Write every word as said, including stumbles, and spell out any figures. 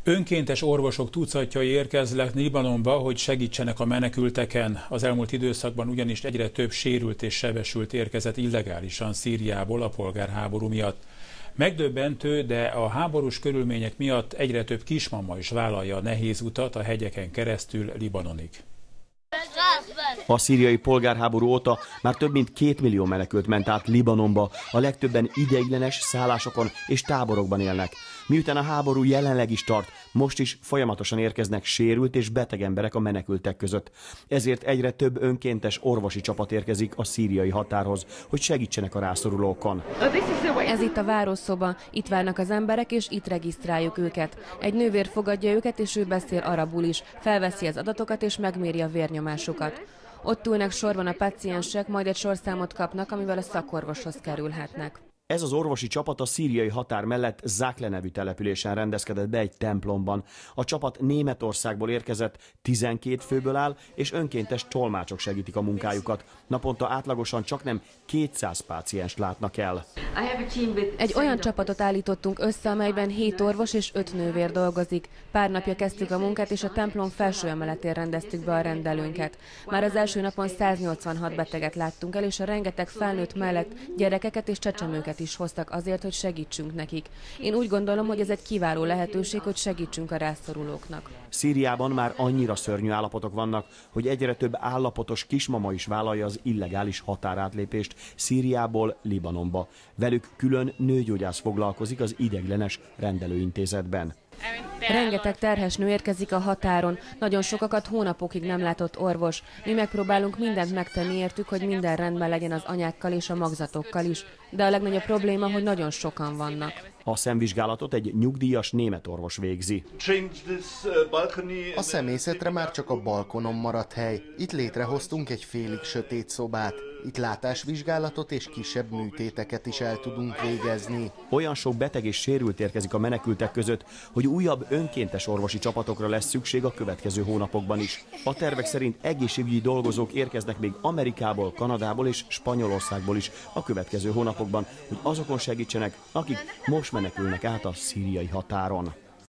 Önkéntes orvosok tucatjai érkeznek Libanonba, hogy segítsenek a menekülteken. Az elmúlt időszakban ugyanis egyre több sérült és sebesült érkezett illegálisan Szíriából a polgárháború miatt. Megdöbbentő, de a háborús körülmények miatt egyre több kismama is vállalja a nehéz utat a hegyeken keresztül Libanonig. A szíriai polgárháború óta már több mint két millió menekült ment át Libanonba, a legtöbben ideiglenes szállásokon és táborokban élnek. Miután a háború jelenleg is tart, most is folyamatosan érkeznek sérült és beteg emberek a menekültek között. Ezért egyre több önkéntes orvosi csapat érkezik a szíriai határhoz, hogy segítsenek a rászorulókon. Ez itt a városszoba, itt várnak az emberek, és itt regisztráljuk őket. Egy nővér fogadja őket, és ő beszél arabul is, felveszi az adatokat és megméri a vérnyomásukat. Ott ülnek sorban a páciensek, majd egy sorszámot kapnak, amivel a szakorvoshoz kerülhetnek. Ez az orvosi csapat a szíriai határ mellett Zákle nevű településen rendezkedett be egy templomban. A csapat Németországból érkezett, tizenkét főből áll, és önkéntes tolmácsok segítik a munkájukat. Naponta átlagosan csaknem kétszáz pácienst látnak el. Egy olyan csapatot állítottunk össze, amelyben hét orvos és öt nővér dolgozik. Pár napja kezdtük a munkát, és a templom felső emeletén rendeztük be a rendelőnket. Már az első napon száznyolcvanhat beteget láttunk el, és a rengeteg felnőtt mellett gyerekeket és csecsemőket is hoztak azért, hogy segítsünk nekik. Én úgy gondolom, hogy ez egy kiváló lehetőség, hogy segítsünk a rászorulóknak. Szíriában már annyira szörnyű állapotok vannak, hogy egyre több állapotos kismama is vállalja az illegális határátlépést Szíriából Libanonba. Velük külön nőgyógyász foglalkozik az ideiglenes rendelőintézetben. Rengeteg terhes nő érkezik a határon, nagyon sokakat hónapokig nem látott orvos. Mi megpróbálunk mindent megtenni értük, hogy minden rendben legyen az anyákkal és a magzatokkal is. De a legnagyobb probléma, hogy nagyon sokan vannak. A szemvizsgálatot egy nyugdíjas német orvos végzi. A szemészetre már csak a balkonon maradt hely. Itt létrehoztunk egy félig sötét szobát. Itt látásvizsgálatot és kisebb műtéteket is el tudunk végezni. Olyan sok beteg és sérült érkezik a menekültek között, hogy újabb önkéntes orvosi csapatokra lesz szükség a következő hónapokban is. A tervek szerint egészségügyi dolgozók érkeznek még Amerikából, Kanadából és Spanyolországból is a következő hónapokban, hogy azokon segítsenek, akik most menekülnek át a szíriai határon.